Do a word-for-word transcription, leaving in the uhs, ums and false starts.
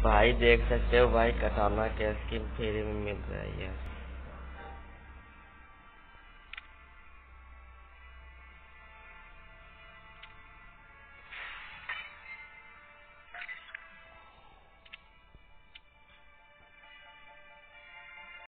भाई देख सकते हो भाई, कटाना क्या स्किन फ्री में मिल रहा है यार।